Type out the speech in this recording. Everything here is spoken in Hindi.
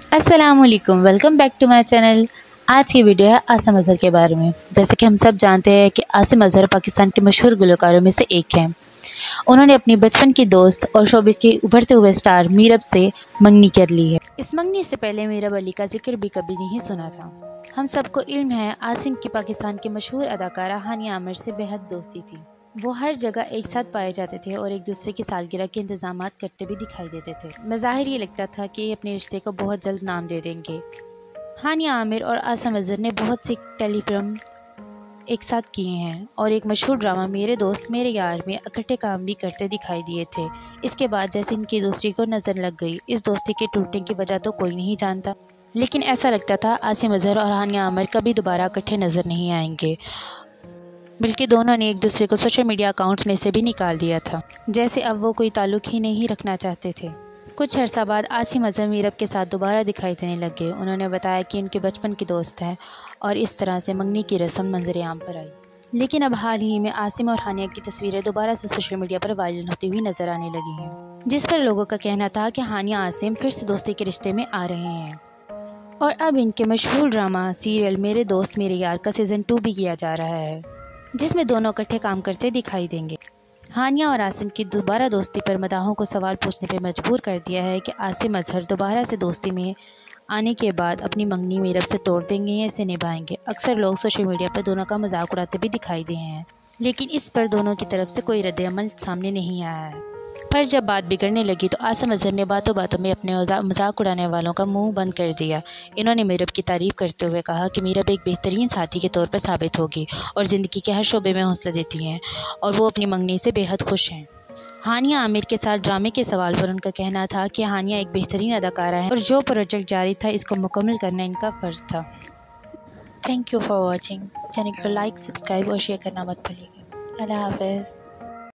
अस्सलामुअलैकुम, welcome back to my channel. आज की वीडियो है आसिम अज़हर के बारे में। जैसे कि हम सब जानते हैं कि आसिम अज़हर पाकिस्तान के मशहूर गुलकारों में से एक हैं। उन्होंने अपनी बचपन की दोस्त और शोबिस की उभरते हुए स्टार मीरब से मंगनी कर ली है। इस मंगनी से पहले मीरब अली का जिक्र भी कभी नहीं सुना था। हम सबको इल्म है आसिम की पाकिस्तान की मशहूर अदाकारा हानिया आमिर से बेहद दोस्ती थी। वो हर जगह एक साथ पाए जाते थे और एक दूसरे की सालगिरह के इंतजामात करते भी दिखाई देते थे। मज़ाहिर ये लगता था कि अपने रिश्ते को बहुत जल्द नाम दे देंगे। हानिया आमिर और आसिम अज़हर ने बहुत सी टेलीफिल्म एक साथ किए हैं और एक मशहूर ड्रामा मेरे दोस्त मेरे यार में इकट्ठे काम भी करते दिखाई दिए थे। इसके बाद जैसे इनकी दोस्ती को नज़र लग गई। इस दोस्ती के टूटने की वजह तो कोई नहीं जानता, लेकिन ऐसा लगता था आसिम अज़हर और हानिया आमिर कभी दोबारा इकट्ठे नज़र नहीं आएंगे। बल्कि दोनों ने एक दूसरे को सोशल मीडिया अकाउंट्स में से भी निकाल दिया था, जैसे अब वो कोई ताल्लुक़ ही नहीं रखना चाहते थे। कुछ अर्सा बाद आसिम अज़हर मीरब के साथ दोबारा दिखाई देने लगे। उन्होंने बताया कि उनके बचपन के दोस्त हैं और इस तरह से मंगनी की रस्म मंजर आम पर आई। लेकिन अब हाल ही में आसिम और हानिया की तस्वीरें दोबारा से सोशल मीडिया पर वायरल होती हुई नजर आने लगी हैं, जिस पर लोगों का कहना था कि हानिया आसिम फिर से दोस्ती के रिश्ते में आ रहे हैं और अब इनके मशहूर ड्रामा सीरियल मेरे दोस्त मेरे यार का सीज़न 2 भी किया जा रहा है, जिसमें दोनों इकट्ठे काम करते दिखाई देंगे। हानिया और आसिम की दोबारा दोस्ती पर मदाहों को सवाल पूछने पर मजबूर कर दिया है कि आसिम अज़हर दोबारा से दोस्ती में आने के बाद अपनी मंगनी मीरब से तोड़ देंगे या इसे निभाएंगे। अक्सर लोग सोशल मीडिया पर दोनों का मजाक उड़ाते भी दिखाई दिए हैं, लेकिन इस पर दोनों की तरफ से कोई रद्द-ए-अमल सामने नहीं आया है। पर जब बात बिगड़ने लगी तो आसिम अज़हर ने बातों बातों में अपने मजाक उड़ाने वालों का मुंह बंद कर दिया। इन्होंने मीरब की तारीफ करते हुए कहा कि मीरब एक बेहतरीन साथी के तौर पर साबित होगी और ज़िंदगी के हर शोबे में हौसला देती हैं और वो अपनी मंगनी से बेहद खुश हैं। हानिया आमिर के साथ ड्रामे के सवाल पर उनका कहना था कि हानिया एक बेहतरीन अदाकारा है और जो प्रोजेक्ट जारी था इसको मुकम्मल करना इनका फ़र्ज़ था। Thank you for watching. Channel को लाइक, सब्सक्राइब और शेयर करना मत भूलिएगा। अल्लाह हाफ़िज़।